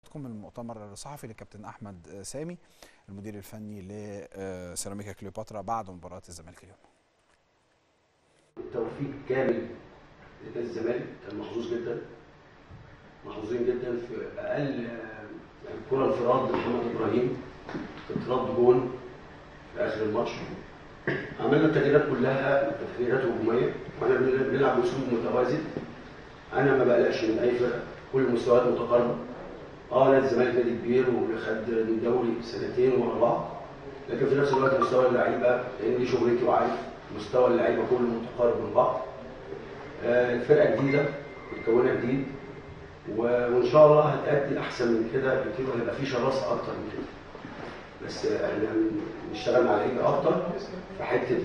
حضراتكم المؤتمر الصحفي لكابتن احمد سامي المدير الفني لسيراميكا كليوباترا بعد مباراه الزمالك اليوم. التوفيق كامل لنادي الزمالك، كان محظوظ جدا، محظوظين جدا في اقل كره انفراد محمد ابراهيم اترد جون في اخر الماتش. عملنا التغييرات كلها تغييرات هجوميه واحنا بنلعب باسلوب متوازن. انا ما بقلقش من اي فرقه، كل المستويات متقاربه. نادي الزمالك نادي كبير وخد الدوري سنتين ورا بعض، لكن في نفس الوقت مستوى اللعيبه، لان دي شغلتي وعارف مستوى اللعيبه كله متقارب من بعض. الفرقه جديده متكونه جديد، وان شاء الله هتأدي احسن من كده بكتير وهيبقى في شراسه اكتر من كده. بس احنا نشتغل مع اللعيبه اكتر في حته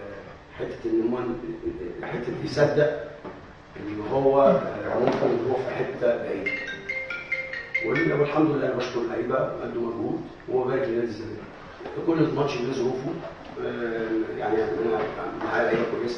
حته يصدق ان هو ممكن يروح في حته بعيده. والحمد لله انا بشكر اللعيبه قدوا مجهود وبارك لنادي الزمالك. كل ماتش له ظروفه، يعني انا معايا لعيبه كويسه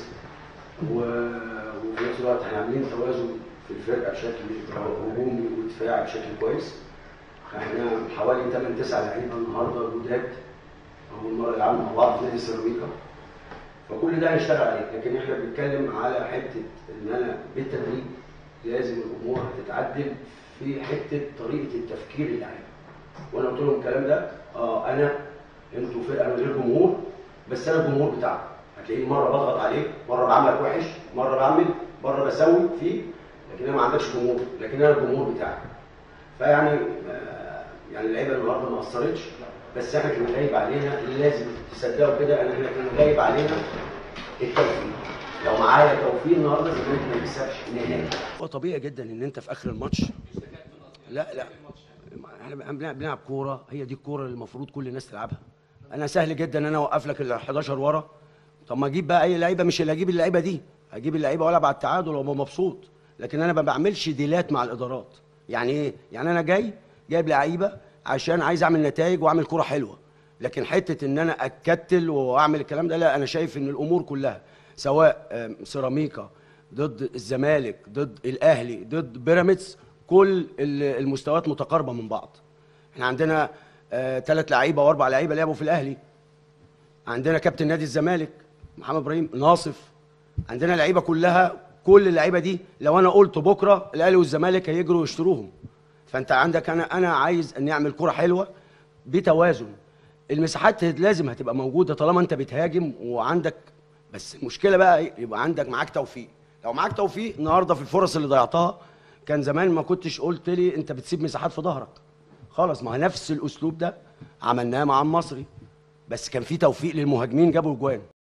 وفي نفس الوقت احنا عاملين توازن في الفرقه بشكل هجومي ودفاعي بشكل كويس. احنا حوالي 8 9 لعيبه النهارده جداد اول مره يلعبوا مع بعض في نادي سيراميكا، فكل ده هنشتغل عليه. لكن احنا بنتكلم على حته ان انا بالتدريج لازم الامور هتتعدل في حته طريقه التفكير اللعيبه. وانا قلت لهم الكلام ده، انتوا فرقه من غير جمهور، بس انا الجمهور بتاعكم. هتلاقيني مره بضغط عليك، مره بعملك وحش، مره بعمل، مره بسوي فيه، لكن انا ما عندكش جمهور، لكن انا الجمهور بتاعك. فيعني يعني اللعيبه النهارده ما قصرتش، بس احنا كان غايب علينا، لازم تصدقوا كده، احنا كان غايب علينا التوفيق. لو معايا توفيق النهارده الزمالك ما يكسبش نهائي. هو طبيعي جدا ان انت في اخر الماتش، لا احنا بنلعب كوره، هي دي الكوره اللي المفروض كل الناس تلعبها. انا سهل جدا ان انا اوقف لك ال 11 ورا، طب ما اجيب بقى اي لعيبه، مش اللي اجيب اللعيبه دي، هجيب اللعيبه والعب على التعادل وابقى مبسوط. لكن انا ما بعملش ديلات مع الادارات. يعني ايه؟ يعني انا جايب لعيبه عشان عايز اعمل نتائج واعمل كوره حلوه، لكن حته ان انا اتكتل واعمل الكلام ده لا. انا شايف ان الامور كلها سواء سيراميكا ضد الزمالك ضد الاهلي ضد بيراميدز، كل المستويات متقاربه من بعض. احنا عندنا 3 لعيبه و4 لعيبه لعبوا في الاهلي. عندنا كابتن نادي الزمالك محمد ابراهيم ناصف. عندنا لعيبه كلها، كل اللعيبه دي لو انا قلت بكره الاهلي والزمالك هيجروا يشتروهم. فانت عندك انا عايز ان نعمل كوره حلوه بتوازن. المساحات لازم هتبقى موجوده طالما انت بتهاجم وعندك، بس المشكله بقى يبقى معاك توفيق. لو معاك توفيق النهارده في الفرص اللي ضيعتها، كان زمان ما كنتش قلت لي انت بتسيب مساحات في ظهرك. خلاص، ما نفس الاسلوب ده عملناه مع المصري، بس كان في توفيق للمهاجمين جابوا الجوان.